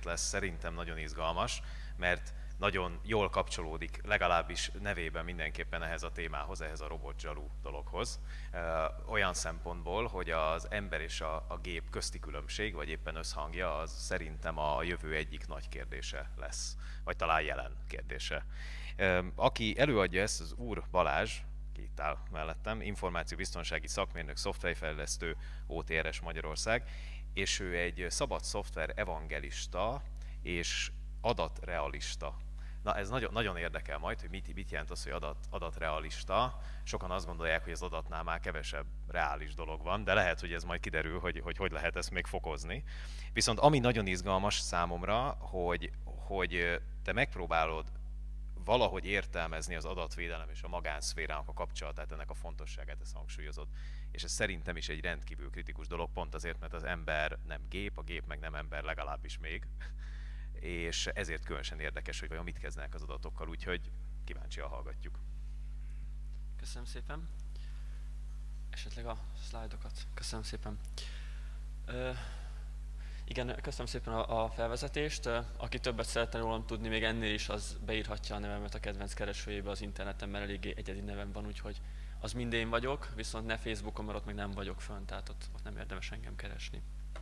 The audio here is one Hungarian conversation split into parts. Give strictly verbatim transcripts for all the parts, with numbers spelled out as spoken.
azért lesz szerintem nagyon izgalmas, mert nagyon jól kapcsolódik, legalábbis nevében mindenképpen ehhez a témához, ehhez a robotzsalú dologhoz. Olyan szempontból, hogy az ember és a, a gép közti különbség, vagy éppen összhangja, az szerintem a jövő egyik nagy kérdése lesz, vagy talán jelen kérdése. Aki előadja ezt, az Úr Balázs, ki itt áll mellettem, információbiztonsági szakmérnök, szoftverfejlesztő, o té er es Magyarország, és ő egy szabad szoftver evangelista és adatrealista. Na ez nagyon, nagyon érdekel majd, hogy mit, mit jelent az, hogy adat, adatrealista. Sokan azt gondolják, hogy az adatnál már kevesebb reális dolog van, de lehet, hogy ez majd kiderül, hogy hogy, hogy lehet ezt még fokozni. Viszont ami nagyon izgalmas számomra, hogy, hogy te megpróbálod valahogy értelmezni az adatvédelem és a magánszférának a kapcsolatát, ennek a fontosságát, ezt hangsúlyozod. És ez szerintem is egy rendkívül kritikus dolog, pont azért, mert az ember nem gép, a gép meg nem ember, legalábbis még. És ezért különösen érdekes, hogy vajon mit kezdenek az adatokkal, úgyhogy kíváncsian hallgatjuk. Köszönöm szépen. Esetleg a szlájdokat. Köszönöm szépen. Ö, igen, köszönöm szépen a, a felvezetést. Aki többet szeretne rólam tudni, még ennél is, az beírhatja a nevemet a kedvenc keresőjébe az interneten, mert eléggé egyedi nevem van, úgyhogy az mind én vagyok, viszont ne Facebookon, mert ott még nem vagyok fönn, tehát ott, ott nem érdemes engem keresni.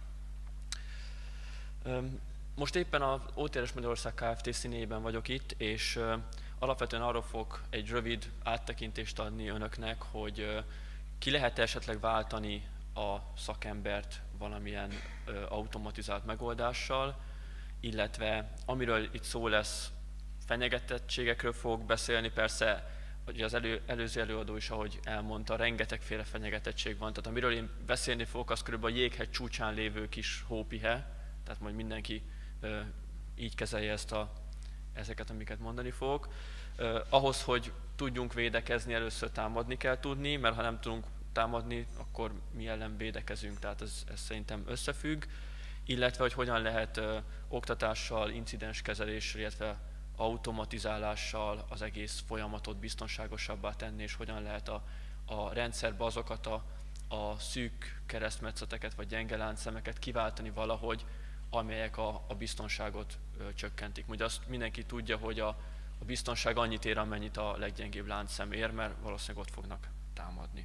Ö, Most éppen az o té er es Magyarország Kft. Színében vagyok itt, és uh, alapvetően arról fogok egy rövid áttekintést adni önöknek, hogy uh, ki lehet esetleg váltani a szakembert valamilyen uh, automatizált megoldással, illetve amiről itt szó lesz, fenyegetettségekről fogok beszélni, persze ugye az elő, előző előadó is, ahogy elmondta, rengetegféle fenyegetettség van, tehát amiről én beszélni fogok, az körülbelül a jéghegy csúcsán lévő kis hópihe, tehát majd mindenki uh, így kezelje ezt a, ezeket, amiket mondani fogok. Uh, ahhoz, hogy tudjunk védekezni, először támadni kell tudni, mert ha nem tudunk támadni, akkor mi ellen védekezünk, tehát ez, ez szerintem összefügg, illetve hogy hogyan lehet uh, oktatással, incidenskezeléssel, illetve automatizálással az egész folyamatot biztonságosabbá tenni, és hogyan lehet a, a rendszerbe azokat a, a szűk keresztmetszeteket vagy gyenge láncszemeket kiváltani valahogy, amelyek a, a biztonságot ö, csökkentik. Ugye azt mindenki tudja, hogy a, a biztonság annyit ér, amennyit a leggyengébb láncszem ér, mert valószínűleg ott fognak támadni.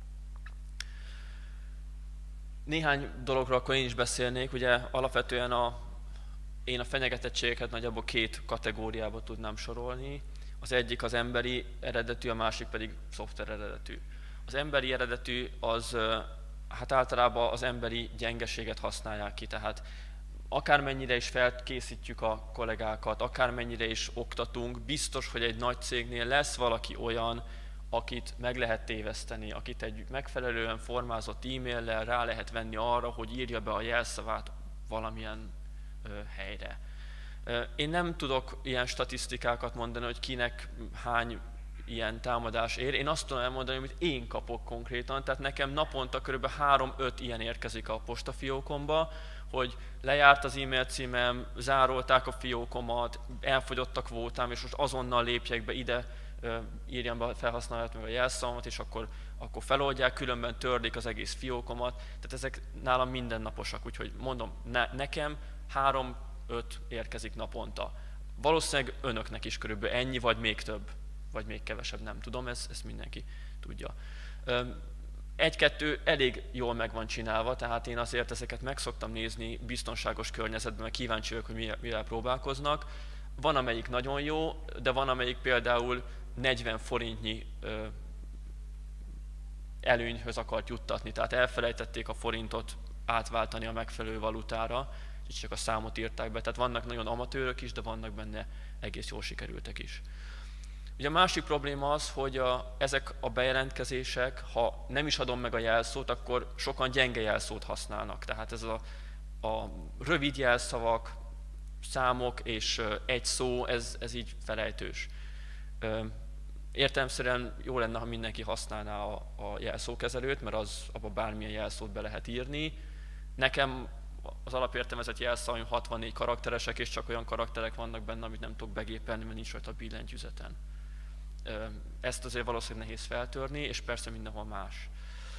Néhány dologról akkor én is beszélnék. Ugye alapvetően a, én a fenyegetettségeket nagyjából két kategóriába tudnám sorolni. Az egyik az emberi eredetű, a másik pedig szoftver eredetű. Az emberi eredetű az hát általában az emberi gyengeséget használják ki, tehát akármennyire is felkészítjük a kollégákat, akármennyire is oktatunk, biztos, hogy egy nagy cégnél lesz valaki olyan, akit meg lehet téveszteni, akit egy megfelelően formázott e-maillel rá lehet venni arra, hogy írja be a jelszavát valamilyen ö, helyre. Én nem tudok ilyen statisztikákat mondani, hogy kinek hány ilyen támadás ér. Én azt tudom elmondani, amit én kapok konkrétan, tehát nekem naponta kb. három-öt ilyen érkezik a postafiókomba, hogy lejárt az e-mail címem, zárolták a fiókomat, elfogyott a kvótám, és most azonnal lépjek be ide, írjam be a felhasználót meg a jelszavamat, és akkor, akkor feloldják, különben törlik az egész fiókomat. Tehát ezek nálam mindennaposak, úgyhogy mondom, ne, nekem három-öt érkezik naponta. Valószínűleg önöknek is körülbelül ennyi, vagy még több, vagy még kevesebb, nem tudom, ezt, ezt mindenki tudja. Egy-kettő elég jól meg van csinálva, tehát én azért ezeket meg szoktam nézni biztonságos környezetben, mert kíváncsi vagyok, hogy mivel próbálkoznak. Van, amelyik nagyon jó, de van, amelyik például negyven forintnyi ö, előnyhöz akart juttatni, tehát elfelejtették a forintot átváltani a megfelelő valutára, és csak a számot írták be. Tehát vannak nagyon amatőrök is, de vannak benne egész jól sikerültek is. Ugye a másik probléma az, hogy a, ezek a bejelentkezések, ha nem is adom meg a jelszót, akkor sokan gyenge jelszót használnak. Tehát ez a, a rövid jelszavak, számok és egy szó, ez, ez így felejtős. Értelemszerűen jó lenne, ha mindenki használná a, a jelszókezelőt, mert az abban bármilyen jelszót be lehet írni. Nekem az alapértelmezett jelszavaim hatvannégy karakteresek, és csak olyan karakterek vannak benne, amit nem tudok begépelni, mert nincs rajta a billentyűzeten. Ezt azért valószínűleg nehéz feltörni, és persze mindenhol más.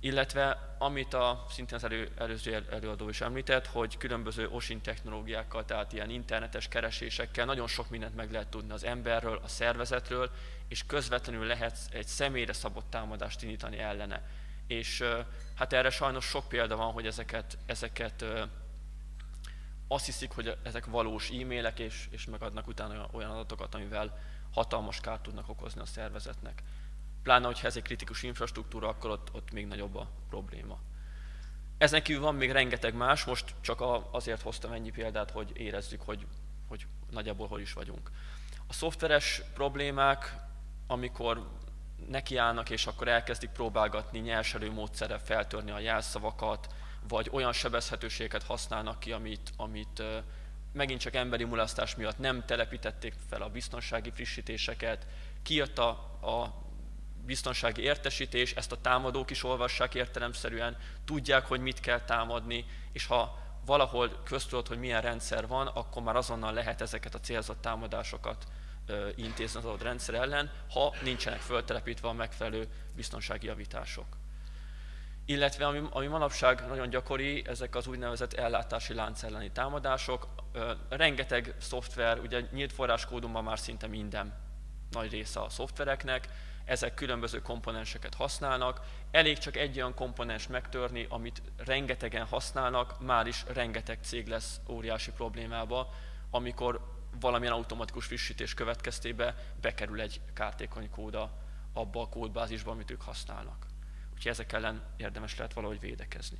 Illetve amit a, szintén az elő, előző előadó is említett, hogy különböző OSINT technológiákkal, tehát ilyen internetes keresésekkel nagyon sok mindent meg lehet tudni az emberről, a szervezetről, és közvetlenül lehet egy személyre szabott támadást indítani ellene. És hát erre sajnos sok példa van, hogy ezeket, ezeket azt hiszik, hogy ezek valós e-mailek, és, és megadnak utána olyan adatokat, amivel hatalmas kárt tudnak okozni a szervezetnek. Pláne, hogyha ez egy kritikus infrastruktúra, akkor ott, ott még nagyobb a probléma. Ezen kívül van még rengeteg más, most csak azért hoztam ennyi példát, hogy érezzük, hogy, hogy nagyjából hol is vagyunk. A szoftveres problémák, amikor nekiállnak, és akkor elkezdik próbálgatni nyerselő módszerrel feltörni a jelszavakat, vagy olyan sebezhetőségeket használnak ki, amit, amit megint csak emberi mulasztás miatt nem telepítették fel a biztonsági frissítéseket, kijött a, a biztonsági értesítés, ezt a támadók is olvassák értelemszerűen, tudják, hogy mit kell támadni, és ha valahol köztudott, hogy milyen rendszer van, akkor már azonnal lehet ezeket a célzott támadásokat ö, intézni az adott rendszer ellen, ha nincsenek föltelepítve a megfelelő biztonsági javítások. Illetve ami, ami manapság nagyon gyakori, ezek az úgynevezett ellátási lánc elleni támadások. Ö, rengeteg szoftver, ugye nyílt forráskódumban már szinte minden nagy része a szoftvereknek, ezek különböző komponenseket használnak, elég csak egy olyan komponens megtörni, amit rengetegen használnak, már is rengeteg cég lesz óriási problémába, amikor valamilyen automatikus frissítés következtében bekerül egy kártékony kóda abba a kódbázisba, amit ők használnak. Úgyhogy ezek ellen érdemes lehet valahogy védekezni.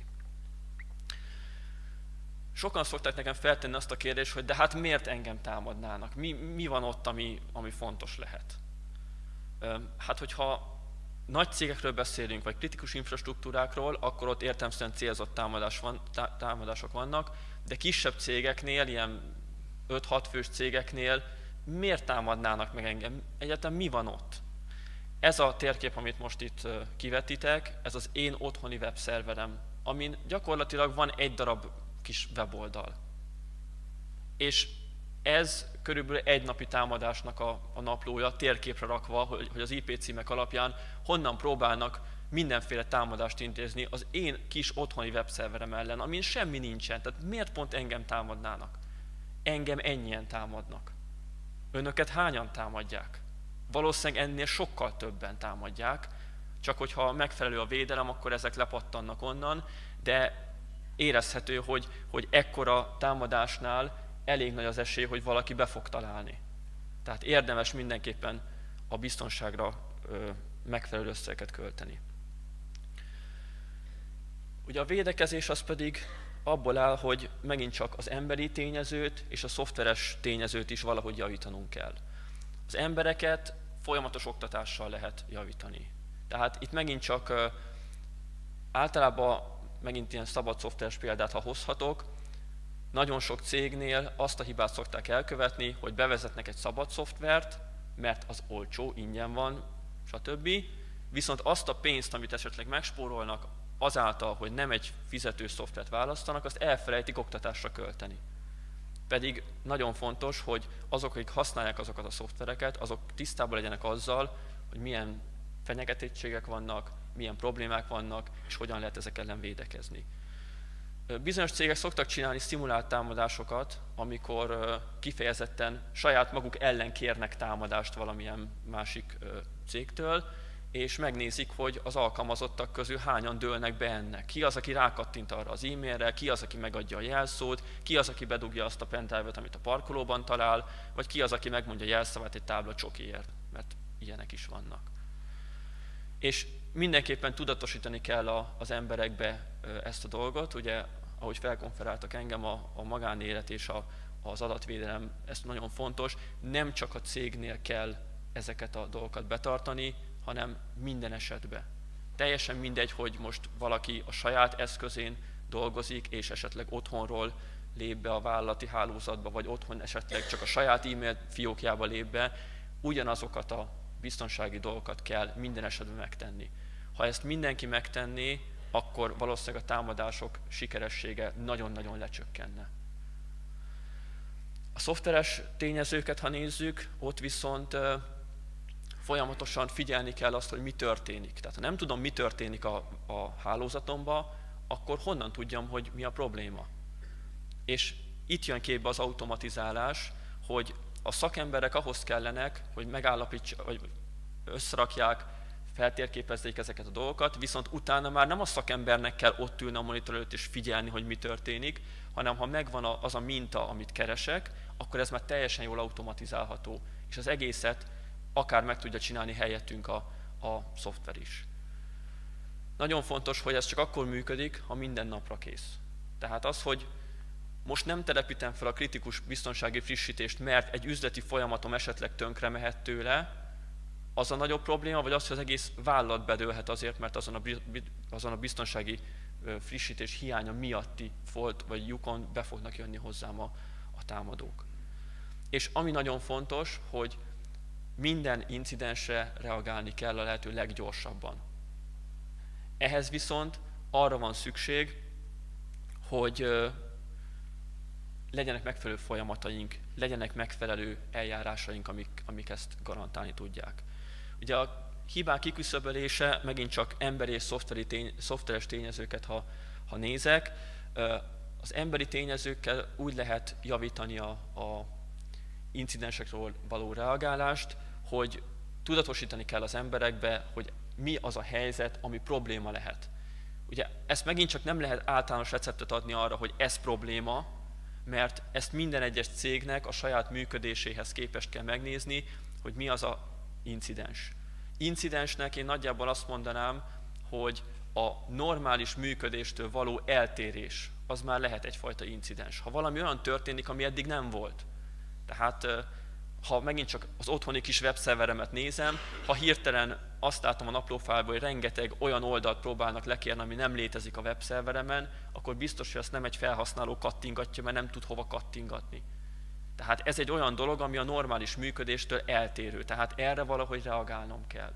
Sokan szokták nekem feltenni azt a kérdést, hogy de hát miért engem támadnának? Mi, mi van ott, ami, ami fontos lehet? Hát, hogyha nagy cégekről beszélünk, vagy kritikus infrastruktúrákról, akkor ott értelemszerűen célzott támadás van, tá, támadások vannak, de kisebb cégeknél, ilyen öt-hat fős cégeknél miért támadnának meg engem? Egyáltalán mi van ott? Ez a térkép, amit most itt kivetítek, ez az én otthoni webszerverem, amin gyakorlatilag van egy darab kis weboldal. És ez körülbelül egy napi támadásnak a, a naplója, térképre rakva, hogy, hogy az I P címek alapján honnan próbálnak mindenféle támadást intézni az én kis otthoni webszerverem ellen, amin semmi nincsen. Tehát miért pont engem támadnának? Engem ennyien támadnak. Önöket hányan támadják? Valószínűleg ennél sokkal többen támadják, csak hogyha megfelelő a védelem, akkor ezek lepattannak onnan, de érezhető, hogy, hogy ekkora támadásnál elég nagy az esély, hogy valaki be fog találni. Tehát érdemes mindenképpen a biztonságra ö, megfelelő összeget költeni. Ugye a védekezés az pedig abból áll, hogy megint csak az emberi tényezőt és a szoftveres tényezőt is valahogy javítanunk kell. Az embereket folyamatos oktatással lehet javítani. Tehát itt megint csak ö, általában megint ilyen szabad szoftveres példát, ha hozhatok, nagyon sok cégnél azt a hibát szokták elkövetni, hogy bevezetnek egy szabad szoftvert, mert az olcsó, ingyen van, stb. Viszont azt a pénzt, amit esetleg megspórolnak azáltal, hogy nem egy fizető szoftvert választanak, azt elfelejtik oktatásra költeni. Pedig nagyon fontos, hogy azok, akik használják azokat a szoftvereket, azok tisztában legyenek azzal, hogy milyen fenyegetettségek vannak, milyen problémák vannak, és hogyan lehet ezek ellen védekezni. Bizonyos cégek szoktak csinálni szimulált támadásokat, amikor kifejezetten saját maguk ellen kérnek támadást valamilyen másik cégtől, és megnézik, hogy az alkalmazottak közül hányan dőlnek be ennek. Ki az, aki rákattint arra az e-mailre, ki az, aki megadja a jelszót, ki az, aki bedugja azt a pendrive-ot, amit a parkolóban talál, vagy ki az, aki megmondja a jelszavát egy tábla csokiért, mert ilyenek is vannak. És mindenképpen tudatosítani kell a, az emberekbe ezt a dolgot, ugye, ahogy felkonferáltak engem, a, a magánélet és a, az adatvédelem, ez nagyon fontos, nem csak a cégnél kell ezeket a dolgokat betartani, hanem minden esetben. Teljesen mindegy, hogy most valaki a saját eszközén dolgozik, és esetleg otthonról lép be a vállalati hálózatba, vagy otthon esetleg csak a saját e-mail fiókjába lép be, ugyanazokat a biztonsági dolgokat kell minden esetben megtenni. Ha ezt mindenki megtenné, akkor valószínűleg a támadások sikeressége nagyon-nagyon lecsökkenne. A szoftveres tényezőket, ha nézzük, ott viszont folyamatosan figyelni kell azt, hogy mi történik. Tehát ha nem tudom, mi történik a, a hálózatomban, akkor honnan tudjam, hogy mi a probléma. És itt jön képbe az automatizálás, hogy a szakemberek ahhoz kellenek, hogy megállapítsák, vagy összerakják, feltérképezzék ezeket a dolgokat, viszont utána már nem a szakembernek kell ott ülni a monitor előtt és figyelni, hogy mi történik, hanem ha megvan az a minta, amit keresek, akkor ez már teljesen jól automatizálható, és az egészet akár meg tudja csinálni helyettünk a, a szoftver is. Nagyon fontos, hogy ez csak akkor működik, ha minden napra kész. Tehát az, hogy most nem telepítem fel a kritikus biztonsági frissítést, mert egy üzleti folyamatom esetleg tönkre mehet tőle, az a nagyobb probléma, vagy az, hogy az egész vállalat bedőlhet azért, mert azon a, azon a biztonsági frissítés hiánya miatti volt, vagy lyukon be fognak jönni hozzám a, a támadók. És ami nagyon fontos, hogy minden incidensre reagálni kell a lehető leggyorsabban. Ehhez viszont arra van szükség, hogy legyenek megfelelő folyamataink, legyenek megfelelő eljárásaink, amik, amik ezt garantálni tudják. Ugye a hibák kiküszöbölése, megint csak emberi és tény, szoftveres tényezőket, ha, ha nézek, az emberi tényezőkkel úgy lehet javítani a, a incidensekről való reagálást, hogy tudatosítani kell az emberekbe, hogy mi az a helyzet, ami probléma lehet. Ugye ezt megint csak nem lehet általános receptet adni arra, hogy ez probléma, mert ezt minden egyes cégnek a saját működéséhez képest kell megnézni, hogy mi az a incidens. Incidensnek én nagyjából azt mondanám, hogy a normális működéstől való eltérés, az már lehet egyfajta incidens. Ha valami olyan történik, ami eddig nem volt. Tehát ha megint csak az otthoni kis webszerveremet nézem, ha hirtelen azt látom a naplófájlból, hogy rengeteg olyan oldalt próbálnak lekérni, ami nem létezik a webszerveremen, akkor biztos, hogy azt nem egy felhasználó kattingatja, mert nem tud hova kattingatni. Tehát ez egy olyan dolog, ami a normális működéstől eltérő, tehát erre valahogy reagálnom kell.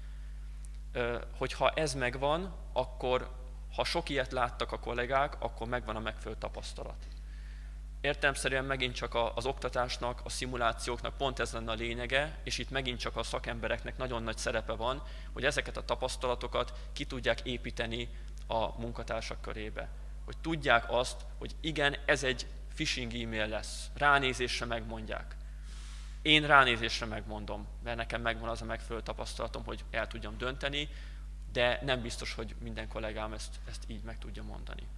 Hogyha ez megvan, akkor ha sok ilyet láttak a kollégák, akkor megvan a megfelelő tapasztalat. Értelemszerűen megint csak az oktatásnak, a szimulációknak pont ez lenne a lényege, és itt megint csak a szakembereknek nagyon nagy szerepe van, hogy ezeket a tapasztalatokat ki tudják építeni a munkatársak körébe. Hogy tudják azt, hogy igen, ez egy phishing e-mail lesz, ránézésre megmondják. Én ránézésre megmondom, mert nekem megvan az a megfelelő tapasztalatom, hogy el tudjam dönteni, de nem biztos, hogy minden kollégám ezt, ezt így meg tudja mondani.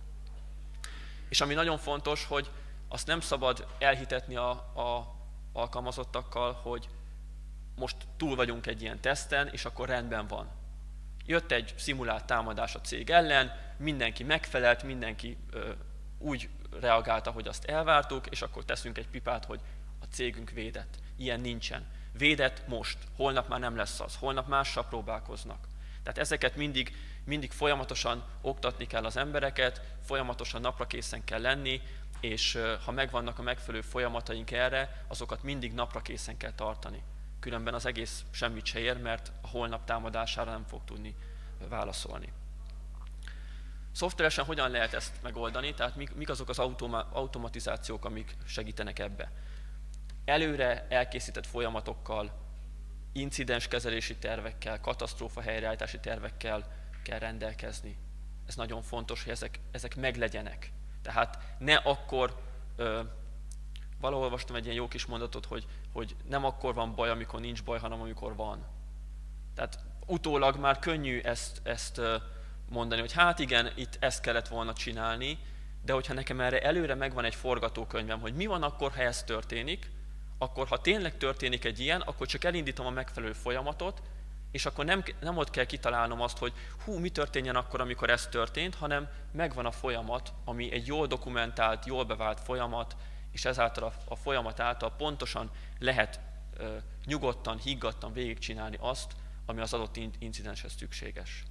És ami nagyon fontos, hogy azt nem szabad elhitetni a, a alkalmazottakkal, hogy most túl vagyunk egy ilyen teszten, és akkor rendben van. Jött egy szimulált támadás a cég ellen, mindenki megfelelt, mindenki ö, úgy reagálta, hogy azt elvártuk, és akkor teszünk egy pipát, hogy a cégünk védett. Ilyen nincsen. Védett most, holnap már nem lesz az, holnap mással próbálkoznak. Tehát ezeket mindig, mindig folyamatosan oktatni kell az embereket, folyamatosan napra készen kell lenni, és ha megvannak a megfelelő folyamataink erre, azokat mindig napra készen kell tartani. Különben az egész semmit se ér, mert a holnap támadására nem fog tudni válaszolni. Szoftveresen hogyan lehet ezt megoldani? Tehát mik azok az automa automatizációk, amik segítenek ebbe? Előre elkészített folyamatokkal, incidenskezelési tervekkel, katasztrófa helyreállítási tervekkel kell rendelkezni. Ez nagyon fontos, hogy ezek, ezek meglegyenek. Tehát ne akkor, ö, valahol olvastam egy ilyen jó kis mondatot, hogy, hogy nem akkor van baj, amikor nincs baj, hanem amikor van. Tehát utólag már könnyű ezt, ezt mondani, hogy hát igen, itt ezt kellett volna csinálni, de hogyha nekem erre előre megvan egy forgatókönyvem, hogy mi van akkor, ha ez történik, akkor ha tényleg történik egy ilyen, akkor csak elindítom a megfelelő folyamatot, és akkor nem, nem ott kell kitalálnom azt, hogy hú, mi történjen akkor, amikor ez történt, hanem megvan a folyamat, ami egy jól dokumentált, jól bevált folyamat, és ezáltal a, a folyamat által pontosan lehet ö, nyugodtan, higgadtan végigcsinálni azt, ami az adott incidenshez szükséges.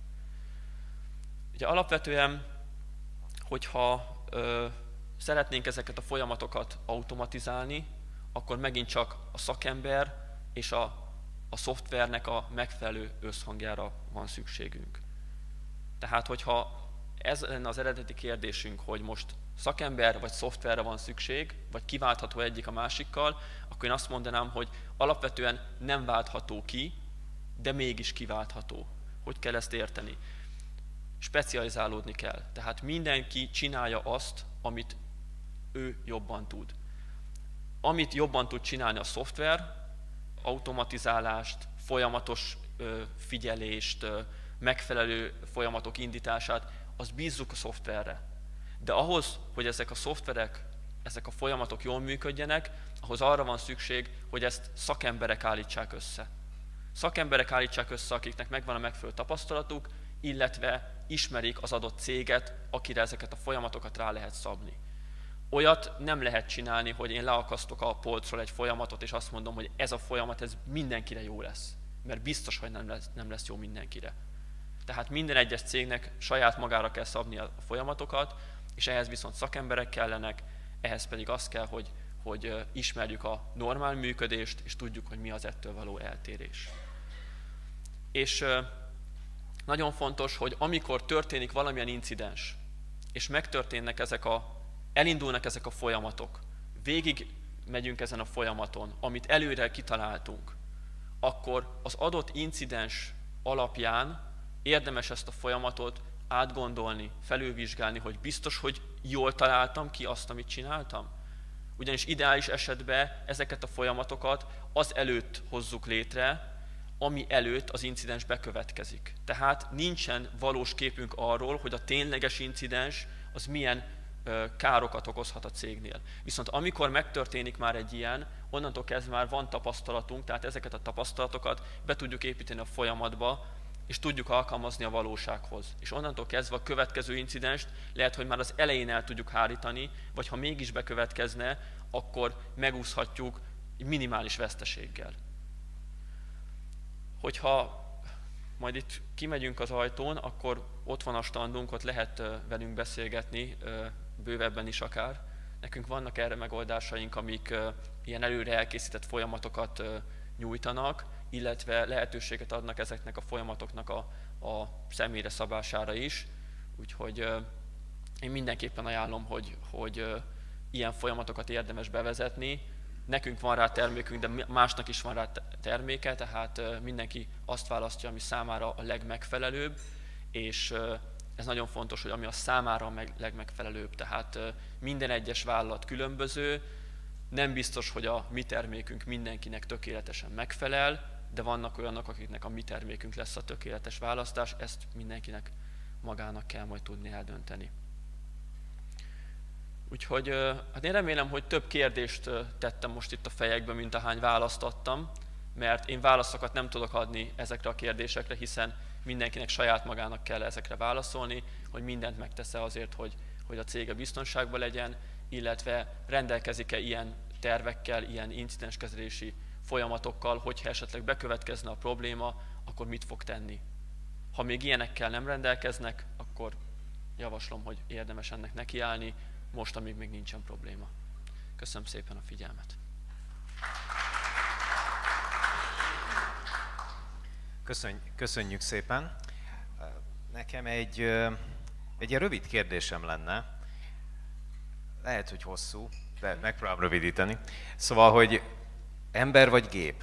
Ugye alapvetően, hogyha ö, szeretnénk ezeket a folyamatokat automatizálni, akkor megint csak a szakember és a, a szoftvernek a megfelelő összhangjára van szükségünk. Tehát, hogyha ez lenne az eredeti kérdésünk, hogy most szakember vagy szoftverre van szükség, vagy kiváltható egyik a másikkal, akkor én azt mondanám, hogy alapvetően nem váltható ki, de mégis kiváltható. Hogy kell ezt érteni? Specializálódni kell. Tehát mindenki csinálja azt, amit ő jobban tud. Amit jobban tud csinálni a szoftver, automatizálást, folyamatos ö, figyelést, ö, megfelelő folyamatok indítását, azt bízzuk a szoftverre. De ahhoz, hogy ezek a szoftverek, ezek a folyamatok jól működjenek, ahhoz arra van szükség, hogy ezt szakemberek állítsák össze. Szakemberek állítsák össze, akiknek megvan a megfelelő tapasztalatuk, illetve ismerik az adott céget, akire ezeket a folyamatokat rá lehet szabni. Olyat nem lehet csinálni, hogy én leakasztok a polcról egy folyamatot, és azt mondom, hogy ez a folyamat ez mindenkire jó lesz. Mert biztos, hogy nem lesz, nem lesz jó mindenkire. Tehát minden egyes cégnek saját magára kell szabni a folyamatokat, és ehhez viszont szakemberek kellenek, ehhez pedig az kell, hogy, hogy ismerjük a normál működést, és tudjuk, hogy mi az ettől való eltérés. És nagyon fontos, hogy amikor történik valamilyen incidens, és megtörténnek ezek a, elindulnak ezek a folyamatok, végig megyünk ezen a folyamaton, amit előre kitaláltunk, akkor az adott incidens alapján érdemes ezt a folyamatot átgondolni, felülvizsgálni, hogy biztos, hogy jól találtam ki azt, amit csináltam. Ugyanis ideális esetben ezeket a folyamatokat az előtt hozzuk létre, ami előtt az incidens bekövetkezik. Tehát nincsen valós képünk arról, hogy a tényleges incidens az milyen ö, károkat okozhat a cégnél. Viszont amikor megtörténik már egy ilyen, onnantól kezdve már van tapasztalatunk, tehát ezeket a tapasztalatokat be tudjuk építeni a folyamatba, és tudjuk alkalmazni a valósághoz. És onnantól kezdve a következő incidenst lehet, hogy már az elején el tudjuk hárítani, vagy ha mégis bekövetkezne, akkor megúszhatjuk minimális veszteséggel. Hogyha majd itt kimegyünk az ajtón, akkor ott van a standunk, ott lehet velünk beszélgetni, bővebben is akár. Nekünk vannak erre megoldásaink, amik ilyen előre elkészített folyamatokat nyújtanak, illetve lehetőséget adnak ezeknek a folyamatoknak a, a személyre szabására is. Úgyhogy én mindenképpen ajánlom, hogy, hogy ilyen folyamatokat érdemes bevezetni. Nekünk van rá termékünk, de másnak is van rá terméke, tehát mindenki azt választja, ami számára a legmegfelelőbb, és ez nagyon fontos, hogy ami a számára a legmegfelelőbb. Tehát minden egyes vállalat különböző, nem biztos, hogy a mi termékünk mindenkinek tökéletesen megfelel, de vannak olyanok, akiknek a mi termékünk lesz a tökéletes választás, ezt mindenkinek magának kell majd tudni eldönteni. Úgyhogy hát én remélem, hogy több kérdést tettem most itt a fejekbe, mint ahány választ adtam, mert én válaszokat nem tudok adni ezekre a kérdésekre, hiszen mindenkinek saját magának kell ezekre válaszolni, hogy mindent megtesz-e azért, hogy, hogy a cége biztonságban legyen, illetve rendelkezik-e ilyen tervekkel, ilyen incidenskezelési folyamatokkal, hogyha esetleg bekövetkezne a probléma, akkor mit fog tenni. Ha még ilyenekkel nem rendelkeznek, akkor javaslom, hogy érdemes ennek nekiállni, most, amíg még nincsen probléma. Köszönöm szépen a figyelmet. Köszönjük, köszönjük szépen. Nekem egy, egy ilyen rövid kérdésem lenne, lehet, hogy hosszú, de megpróbálom rövidíteni. Szóval, hogy ember vagy gép?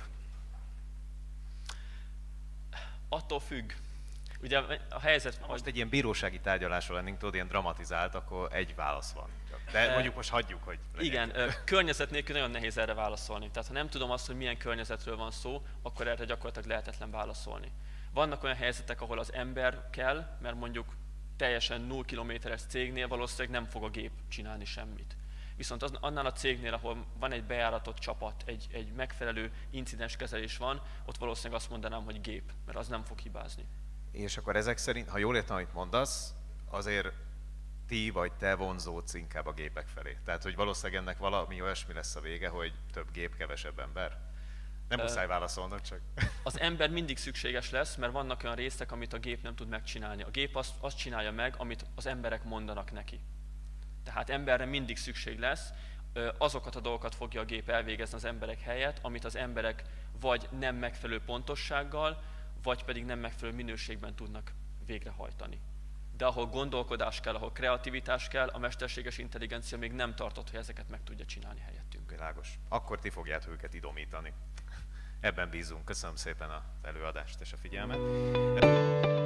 Attól függ. Ugye a helyzet... Ha most egy ilyen bírósági tárgyalásról lennénk, tudod, ilyen dramatizált, akkor egy válasz van. De mondjuk most hagyjuk, hogy legyen. Igen, környezet nélkül nagyon nehéz erre válaszolni. Tehát ha nem tudom azt, hogy milyen környezetről van szó, akkor erre gyakorlatilag lehetetlen válaszolni. Vannak olyan helyzetek, ahol az ember kell, mert mondjuk teljesen nulla kilométeres cégnél valószínűleg nem fog a gép csinálni semmit. Viszont az, annál a cégnél, ahol van egy bejáratott csapat, egy, egy megfelelő incidenskezelés van, ott valószínűleg azt mondanám, hogy gép, mert az nem fog hibázni. És akkor ezek szerint, ha jól értem, amit mondasz, azért ti vagy te vonzódsz inkább a gépek felé. Tehát, hogy valószínűleg ennek valami olyasmi lesz a vége, hogy több gép, kevesebb ember. Nem muszáj válaszolnod, csak... Az ember mindig szükséges lesz, mert vannak olyan részek, amit a gép nem tud megcsinálni. A gép azt, azt csinálja meg, amit az emberek mondanak neki. Tehát emberre mindig szükség lesz, azokat a dolgokat fogja a gép elvégezni az emberek helyett, amit az emberek vagy nem megfelelő pontossággal, vagy pedig nem megfelelő minőségben tudnak végrehajtani. De ahol gondolkodás kell, ahol kreativitás kell, a mesterséges intelligencia még nem tartott, hogy ezeket meg tudja csinálni helyettünk. Világos. Akkor ti fogjátok őket idomítani. ebben bízunk. Köszönöm szépen az előadást és a figyelmet.